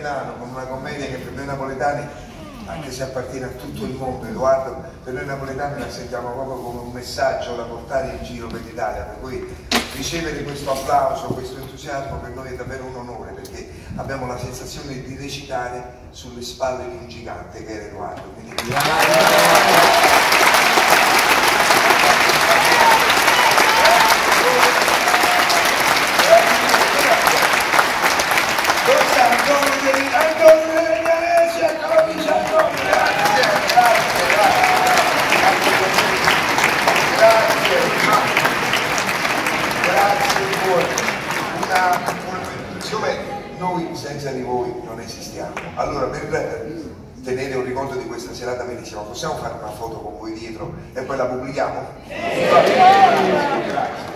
Milano con una commedia che per noi napoletani, anche se appartiene a tutto il mondo, Edoardo, per noi napoletani la sentiamo proprio come un messaggio da portare in giro per l'Italia, per cui ricevere questo applauso, questo entusiasmo per noi è davvero un onore, perché abbiamo la sensazione di recitare sulle spalle di un gigante che è Edoardo. Quindi... Siccome noi senza di voi non esistiamo, allora per tenere un ricordo di questa serata bellissima possiamo fare una foto con voi dietro e poi la pubblichiamo? Grazie.